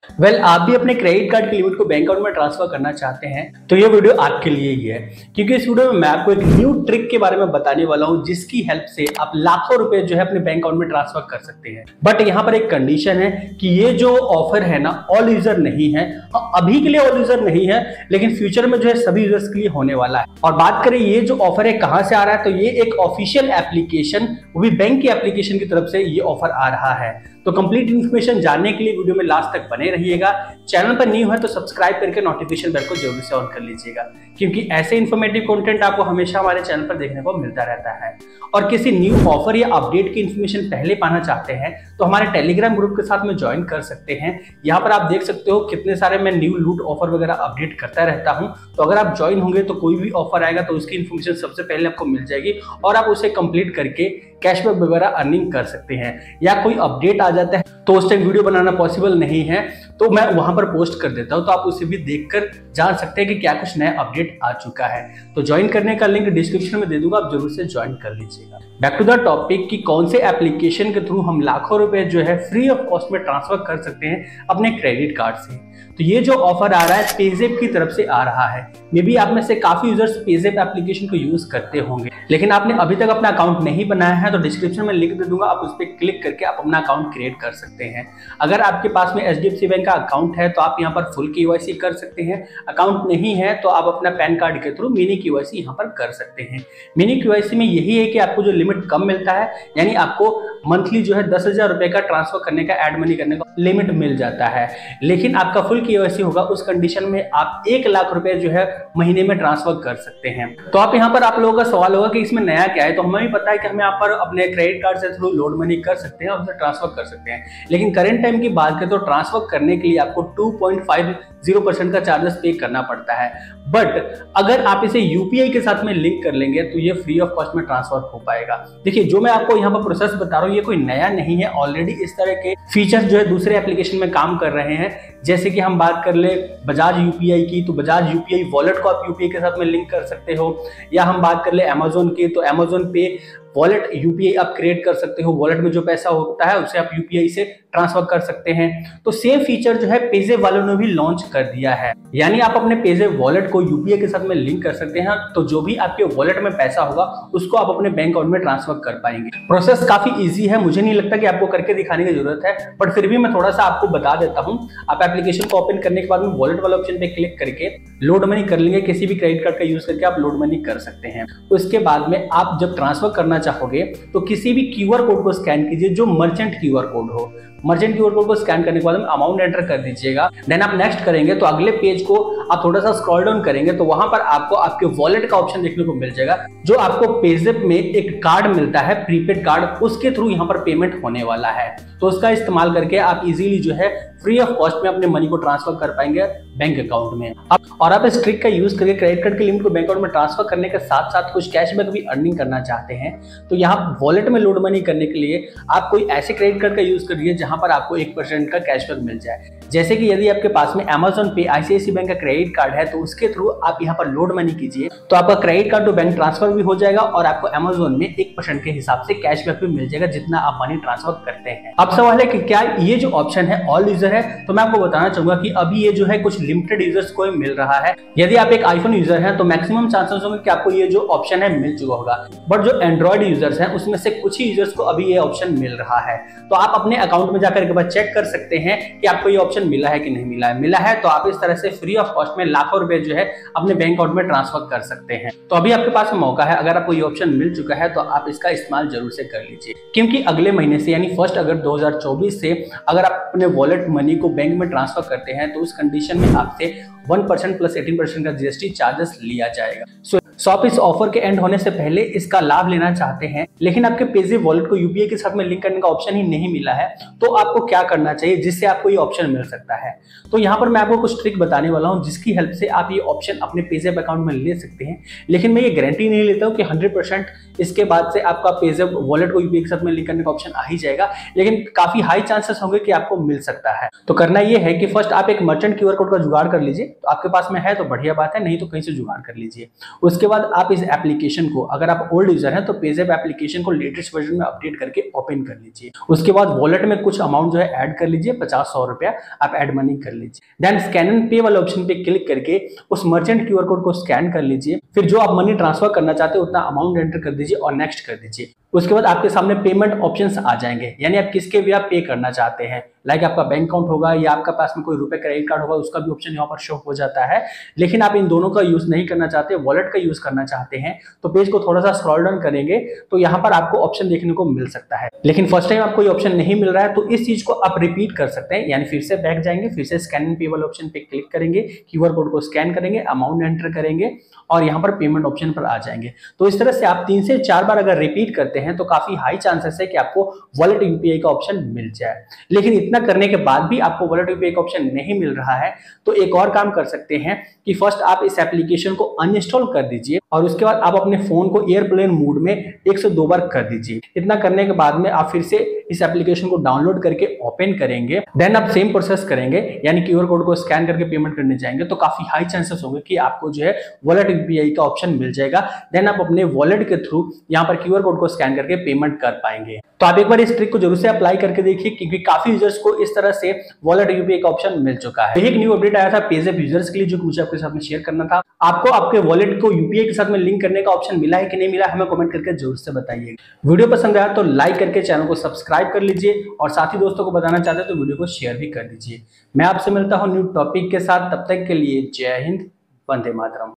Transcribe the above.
आप भी अपने क्रेडिट कार्ड की लिमिट को बैंक अकाउंट में ट्रांसफर करना चाहते हैं तो ये वीडियो आपके लिए ही है, क्योंकि इस वीडियो में मैं आपको एक न्यू ट्रिक के बारे में बताने वाला हूं जिसकी हेल्प से आप लाखों रुपए जो है अपने बैंक अकाउंट में ट्रांसफर कर सकते हैं। बट यहाँ पर एक कंडीशन है कि ये जो ऑफर है ना, ऑल यूजर नहीं है। अभी के लिए ऑल यूजर नहीं है, लेकिन फ्यूचर में जो है सभी यूजर्स के लिए होने वाला है। और बात करें ये जो ऑफर है कहां से आ रहा है, तो ये एक ऑफिशियल एप्लीकेशन, वो भी बैंक की एप्लीकेशन की तरफ से ये ऑफर आ रहा है। तो कंप्लीट इन्फॉर्मेशन जानने के लिए वीडियो में लास्ट तक बने रहिएगा। चैनल पर न्यू है तो सब्सक्राइब करके नोटिफिकेशन बेल को जरूर से ऑन कर लीजिएगा, क्योंकि ऐसे इन्फॉर्मेटिव कंटेंट आपको हमेशा हमारे चैनल पर देखने को मिलता रहता है। और किसी न्यू ऑफर या अपडेट की इन्फॉर्मेशन पहले पाना चाहते हैं तो हमारे टेलीग्राम ग्रुप के साथ में ज्वाइन कर सकते हैं। यहाँ पर आप देख सकते हो कितने सारे मैं न्यू लूट ऑफर वगैरह अपडेट करता रहता हूँ। तो अगर आप ज्वाइन होंगे तो कोई भी ऑफर आएगा तो उसकी इन्फॉर्मेशन सबसे पहले आपको मिल जाएगी और आप उसे कंप्लीट करके कैशबैक वगैरह अर्निंग कर सकते हैं। या कोई अपडेट आ जाता है तो उस टाइम वीडियो बनाना पॉसिबल नहीं है तो मैं वहां पर पोस्ट कर देता हूं, तो आप उसे भी देखकर जान सकते हैं कि क्या कुछ नया अपडेट आ चुका है। तो ज्वाइन करने का लिंक डिस्क्रिप्शन में दे दूंगा, आप जरूर से ज्वाइन कर लीजिएगा। बैक टू द टॉपिक कि कौन से एप्लीकेशन के थ्रू हम लाखों रुपए जो है फ्री ऑफ कॉस्ट में ट्रांसफर कर सकते हैं अपने क्रेडिट कार्ड से। तो ये जो ऑफर आ रहा है पेज़ैप की तरफ से आ रहा है। मे बी आप में से काफी यूजर्स पेज़ैप एप्लीकेशन को यूज करते होंगे, लेकिन आपने अभी तक अपना अकाउंट नहीं बनाया है तो डिस्क्रिप्शन में लिंक दे दूंगा, आप उस पर क्लिक करके आप अपना अकाउंट क्रिएट कर सकते हैं। अगर आपके पास में एचडीएफसी बैंक का अकाउंट है तो आप यहाँ पर फुल केवाईसी कर सकते हैं। अकाउंट नहीं है तो आप अपना पैन कार्ड के थ्रू मिनी केवाईसी यहाँ पर कर सकते हैं। मिनी केवाईसी में यही है कि आपको जो लिमिट कम मिलता है, यानी आपको मंथली जो है 10,000 रुपए का ट्रांसफर करने का, ऐड मनी करने का लिमिट मिल जाता है। लेकिन आपका फुल केवाईसी होगा उस कंडीशन में आप 1 लाख रुपए जो है महीने में ट्रांसफर कर सकते हैं। तो आप यहाँ पर आप लोगों का सवाल होगा कि इसमें नया क्या है, तो हमें भी पता है कि हम यहाँ पर अपने क्रेडिट कार्ड से थ्रू लोड मनी कर सकते हैं और उसे ट्रांसफर कर सकते हैं। लेकिन करंट टाइम की बात करें तो ट्रांसफर करने के लिए आपको 2.50% का चार्जेस पे करना पड़ता है। बट अगर आप इसे यूपीआई के साथ में लिंक कर लेंगे तो ये फ्री ऑफ कॉस्ट में ट्रांसफर हो पाएगा। देखिए, जो मैं आपको यहाँ पर प्रोसेस बता रहा हूँ ये कोई नया नहीं है, ऑलरेडी इस तरह के फीचर्स जो है दूसरे एप्लीकेशन में काम कर रहे हैं। जैसे कि हम बात कर ले बजाज यूपीआई की, तो बजाज यूपीआई वॉलेट को आप यूपीआई के साथ में लिंक कर सकते हो। या हम बात कर ले अमेजोन की, तो अमेजोन पे वॉलेट यूपीआई आप क्रिएट कर सकते हो। वॉलेट में जो पैसा होता है उसे आप यूपीआई से ट्रांसफर कर सकते हैं। तो सेम फीचर जो है पेज़ैप वालों ने भी लॉन्च कर दिया है, यानी आप अपने पेज़ैप वॉलेट को यूपीआई के साथ में लिंक कर सकते हैं। तो जो भी आपके वॉलेट में पैसा होगा उसको आप अपने बैंक अकाउंट में ट्रांसफर कर पाएंगे। प्रोसेस काफी इजी है, मुझे नहीं लगता कि आपको करके दिखाने की जरूरत है, बट फिर भी मैं थोड़ा सा आपको बता देता हूं। आप एप्लीकेशन को ओपन करने के बाद में वॉलेट वाला ऑप्शन पे क्लिक करके लोड मनी कर लेंगे। किसी भी क्रेडिट कार्ड का यूज करके आप लोड मनी कर सकते हैं। उसके बाद में आप जब ट्रांसफर करना चाहोगे तो किसी भी क्यूआर कोड को स्कैन कीजिए जो मर्चेंट क्यूआर कोड हो। मर्चेंट क्यूआर कोड को स्कैन करने के बाद में अमाउंट एंटर कर दीजिएगा। देन आप नेक्स्ट करेंगे तो अगले पेज को आप थोड़ा सा स्क्रॉल डाउन करेंगे तो वहां पर आपको आपके वॉलेट का ऑप्शन देखने को मिल जाएगा, जो आपको पेज़ैप में एक कार्ड मिलता है, प्रीपेड कार्ड, उसके थ्रू यहाँ पर पेमेंट होने वाला है। तो उसका इस्तेमाल करके आप इजीली जो है फ्री ऑफ कॉस्ट में अपने मनी को ट्रांसफर कर पाएंगे बैंक अकाउंट में। और आप इस ट्रिक का यूज करके क्रेडिट कार्ड की लिमिट को बैंक अकाउंट में ट्रांसफर करने के साथ साथ कुछ कैशबैक भी अर्निंग करना चाहते हैं तो यहाँ वॉलेट में लोड मनी करने के लिए आप कोई ऐसे क्रेडिट कार्ड का यूज करिए जहां पर आपको 1% का कैशबैक मिल जाए। जैसे कि यदि आपके पास में अमेजोन पे आईसीआईसीआई बैंक का क्रेडिट कार्ड है तो उसके थ्रू आप यहाँ पर लोड मनी कीजिए तो आपका credit card to bank transfer भी हो जाएगा और आपको अमेजोन में 1% के हिसाब से कैशबैक भी मिल जाएगा जितना आप मनी ट्रांसफर करते हैं। अब सवाल है कि क्या ये जो ऑप्शन है ऑल यूजर है, तो मैं आपको बताना चाहूंगा कि अभी ये जो है कुछ लिमिटेड यूजर्स को मिल रहा है। यदि आप एक आईफोन यूजर हैं तो मैक्सिमम चांसेस होंगे कि आपको ये जो ऑप्शन है मिल चुका होगा। बट जो एंड्रॉइड यूजर्स हैं उसमें से कुछ ही यूजर्स को अभी ये ऑप्शन मिल रहा है। तो आप अपने अकाउंट में जाकर एक बार चेक कर सकते हैं कि आपको ये ऑप्शन मिला है कि नहीं मिला है। मिला है तो आप इस तरह से फ्री ऑफ कॉस्ट में लाखों रुपए जो है अपने बैंक अकाउंट में ट्रांसफर कर सकते हैं। तो अभी आपके पास मौका है, अगर आपको ये ऑप्शन मिल चुका है तो आप इसका इस्तेमाल जरूर से कर लीजिए, क्योंकि अगले महीने से यानी 1 अगस्त 2024 से अगर आप अपने वॉलेट मनी को बैंक में ट्रांसफर करते हैं तो उस कंडीशन में आपसे 1% प्लस 18% का जीएसटी चार्जेस लिया जाएगा। सो आप इस ऑफर के एंड होने से पहले इसका लाभ लेना चाहते हैं लेकिन आपके पेज़ैप वॉलेट को यूपीआई के साथ में लिंक करने का ऑप्शन ही नहीं मिला है, तो आपको क्या करना चाहिए जिससे आपको ये ऑप्शन मिल सकता है। तो यहाँ पर मैं आपको कुछ ट्रिक बताने वाला हूँ जिसकी हेल्प से आप ये ऑप्शन अपने पेज़ैप अकाउंट में ले सकते हैं। लेकिन मैं ये गारंटी नहीं लेता हूँ कि 100% इसके बाद से आपका पेज़ैप वॉलेट को यूपीआई के साथ में लिंक करने का ऑप्शन आ ही जाएगा, लेकिन काफी हाई चांसेस होंगे कि आपको मिल सकता है। तो करना ये है कि फर्स्ट आप एक मर्चेंट क्यूआर कोड का जुगाड़ कर लीजिए। तो आपके पास में है तो बढ़िया बात है, नहीं तो कहीं से जुगाड़ कर लीजिए। उसके बाद आप इस एप्लीकेशन को, अगर आप ओल्ड यूजर हैं तो पेज़ैप एप्लीकेशन को लेटेस्ट वर्जन में अपडेट करके ओपन कर लीजिए। उसके बाद वॉलेट में कुछ अमाउंट जो है ऐड कर लीजिए, 50-100 रुपया आप ऐड मनी कर लीजिए। देन स्कैन एंड पे वाले ऑप्शन पे क्लिक करके उस मर्चेंट क्यूआर कोड को स्कैन कर लीजिए। फिर जो आप मनी ट्रांसफर करना चाहते हैं उतना अमाउंट एंटर कर दीजिए और नेक्स्ट कर दीजिए। उसके बाद आपके सामने पेमेंट ऑप्शंस आ जाएंगे, यानी आप किसके भी आप पे करना चाहते हैं। लाइक आपका बैंक अकाउंट होगा या आपका पास में कोई रुपए क्रेडिट कार्ड होगा, उसका भी ऑप्शन यहाँ पर शो हो जाता है। लेकिन आप इन दोनों का यूज नहीं करना चाहते, वॉलेट का यूज करना चाहते हैं, तो पेज को थोड़ा सा स्क्रॉल डाउन करेंगे तो यहाँ पर आपको ऑप्शन देखने को मिल सकता है। लेकिन फर्स्ट टाइम आपको ये ऑप्शन नहीं मिल रहा है तो इस चीज को आप रिपीट कर सकते हैं, यानी फिर से बैक जाएंगे, फिर से स्कैन एंड पे वाले ऑप्शन पे क्लिक करेंगे, क्यूआर कोड को स्कैन करेंगे, अमाउंट एंटर करेंगे और यहाँ पर पेमेंट ऑप्शन पर आ जाएंगे। तो इस तरह से आप 3 से 4 बार अगर रिपीट करते हैं तो काफी हाई चांसेस है कि आपको वॉलेट यूपीआई का ऑप्शन मिल जाए। लेकिन इतना करने के बाद भी आपको वॉलेट यूपीआई का ऑप्शन नहीं मिल रहा है तो एक और काम कर सकते हैं कि फर्स्ट आप इस एप्लीकेशन को अनइंस्टॉल कर दीजिए और उसके बाद आप अपने फोन को एयरप्लेन मोड में 1 से 2 बार कर दीजिए। इतना करने के बाद में आप फिर से इस एप्लीकेशन को डाउनलोड करके ओपन करेंगे, देन आप सेम प्रोसेस करेंगे, यानी क्यूआर कोड को स्कैन करके पेमेंट करने जाएंगे तो काफी हाई चांसेस होंगे कि आपको जो है वॉलेट यूपीआई का ऑप्शन मिल जाएगा। देन आप अपने वॉलेट के थ्रू यहाँ पर क्यूआर कोड को स्कैन करके पेमेंट कर पाएंगे। तो आप एक बार इस ट्रिक को जरूर से अप्लाई करके देखिए, क्योंकि काफी यूजर्स को इस तरह से वॉलेट यूपीआई का ऑप्शन मिल चुका है। एक न्यू अपडेट आया था पेज़ैप यूजर्स के लिए जो मुझे आपके साथ में शेयर करना था। आपको आपके वॉलेट को यूपीआई के साथ में लिंक करने का ऑप्शन मिला है कि नहीं मिला, हमें कमेंट करके जरूर से बताइए। वीडियो पसंद आया तो लाइक करके चैनल को सब्सक्राइब कर लीजिए और साथ ही दोस्तों को बताना चाहते हैं तो वीडियो को शेयर भी कर दीजिए। मैं आपसे मिलता हूं न्यू टॉपिक के साथ, तब तक के लिए जय हिंद, वंदे मातरम।